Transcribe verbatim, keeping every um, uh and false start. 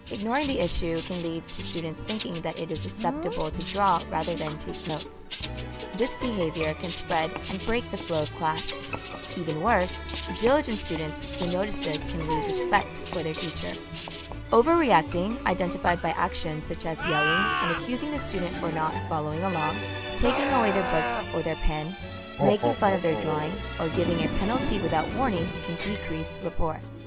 Ignoring the issue can lead to students thinking that it is acceptable to draw rather than take notes. This behavior can spread and break the flow of class. Even worse, diligent students who notice this can lose respect for their teacher. Overreacting, identified by actions such as yelling and accusing the student for not following along, taking away their books or their pen, making fun of their drawing, or giving a penalty without warning can decrease rapport.